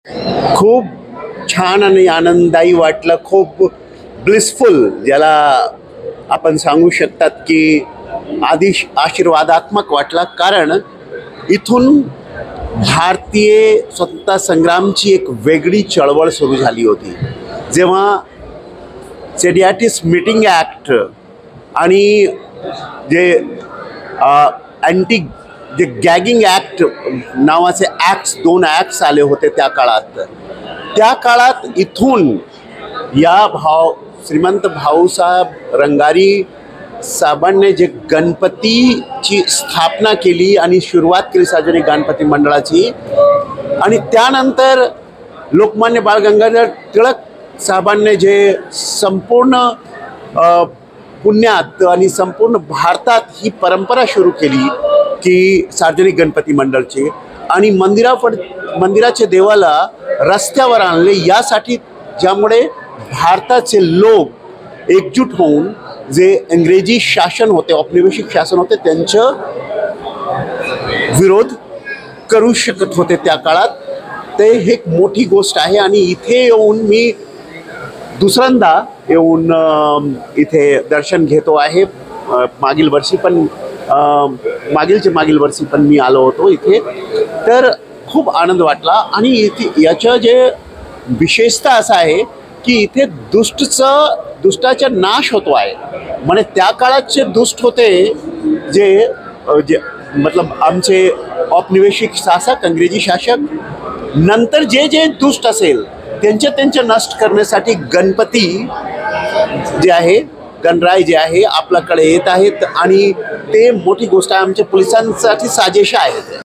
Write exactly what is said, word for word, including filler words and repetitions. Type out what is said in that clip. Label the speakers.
Speaker 1: खूप छान आणि आनंददायी वाटलं. खूप ब्लिसफुल ज्याला आपण सांगू शकतात की आधी आशीर्वादात्मक वाटला. कारण इथून भारतीय स्वतंत्रता संग्रामची एक वेगळी चळवळ सुरू झाली होती. जेव्हा सेडियाटिस मीटिंग ॲक्ट आणि जे अँटी जे गॅगिंग ॲक्ट नावाचे ॲक्ट्स दोन ॲक्ट्स आले होते त्या काळात. त्या काळात इथून या भाव श्रीमंत भाऊसाहेब रंगारी साहेबांनी जे गणपतीची स्थापना केली आणि सुरुवात केली सार्वजनिक गणपती मंडळाची, आणि त्यानंतर लोकमान्य बाळ गंगाधर टिळक साहेबांनी जे संपूर्ण पुण्यात आणि संपूर्ण भारतात ही परंपरा सुरू केली की सार्वजनिक गणपती मंडळची, आणि मंदिरापड मंदिराचे देवाला रस्त्यावर आणले यासाठी, ज्यामुळे भारताचे लोक एकजूट होऊन जे इंग्रजी शासन होते, औपनिवेशिक शासन होते, त्यांचं विरोध करू शकत होते त्या काळात. ते एक मोठी गोष्ट आहे. आणि इथे येऊन मी दुसऱ्यांदा येऊन इथे दर्शन घेतो आहे. मागील वर्षी पण मागीलचे मागील वर्षी पण मी आलो होतो इथे. तर खूप आनंद वाटला. आणि इथे याचं जे विशेषता असं आहे की इथे दुष्टचं दुष्टाचा नाश होतो आहे. म्हणजे त्या काळात जे दुष्ट होते, जे जे मतलब आमचे औपनिवेशिक शासक, इंग्रजी शासक, नंतर जे जे दुष्ट असेल त्यांचे त्यांचे नष्ट करण्यासाठी गणपती जे आहे, गणराय जे आहे आपल्याकडे येत आहेत. आणि ते मोठी गोष्ट आहे. आमच्या पोलिसांसाठी साजेशा आहेत.